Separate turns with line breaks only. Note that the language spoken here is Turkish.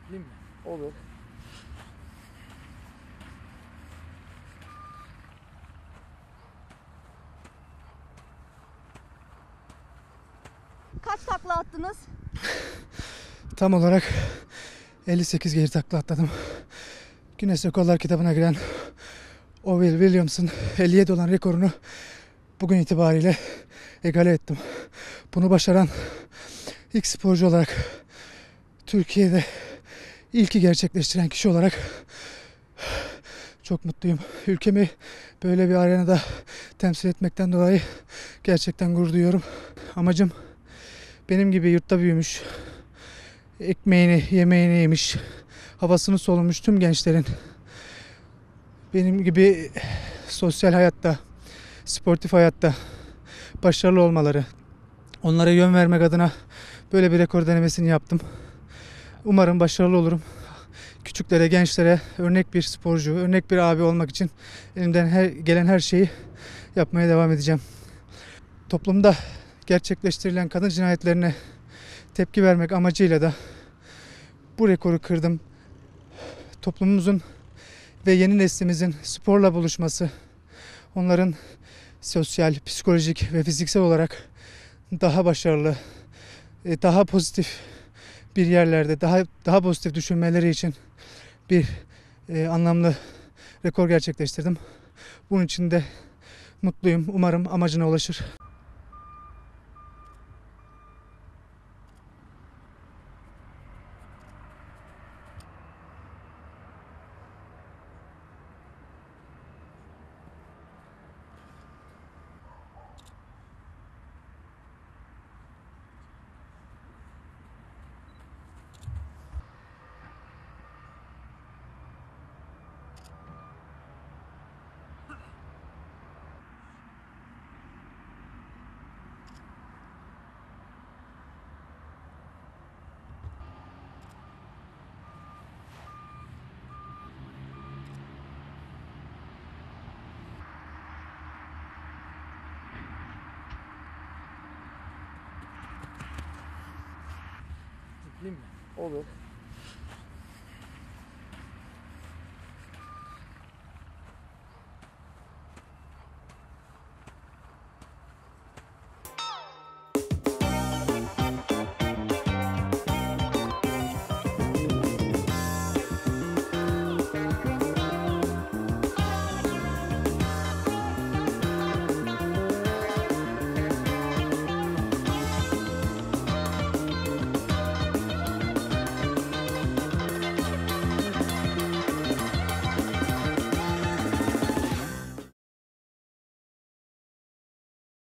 Zıplayayım mı?
Olur.
Kaç takla attınız?
Tam olarak 58 geri takla atladım. Guinness Rekorlar kitabına giren Owen Williams'ın 57 olan rekorunu bugün itibariyle egale ettim. Bunu başaran ilk sporcu olarak, Türkiye'de ilki gerçekleştiren kişi olarak çok mutluyum. Ülkemi böyle bir arenada temsil etmekten dolayı gerçekten gurur duyuyorum. Amacım benim gibi yurtta büyümüş, ekmeğini, yemeğini yemiş, havasını solumuş tüm gençlerin benim gibi sosyal hayatta, sportif hayatta başarılı olmaları, onlara yön vermek adına böyle bir rekor denemesini yaptım. Umarım başarılı olurum. Küçüklere, gençlere örnek bir sporcu, örnek bir abi olmak için elimden gelen her şeyi yapmaya devam edeceğim. Toplumda gerçekleştirilen kadın cinayetlerine tepki vermek amacıyla da bu rekoru kırdım. Toplumumuzun ve yeni neslimizin sporla buluşması, onların sosyal, psikolojik ve fiziksel olarak daha başarılı, daha pozitif bir yerlerde, daha pozitif düşünmeleri için bir anlamlı rekor gerçekleştirdim. Bunun için de mutluyum. Umarım amacına ulaşır.
Olur.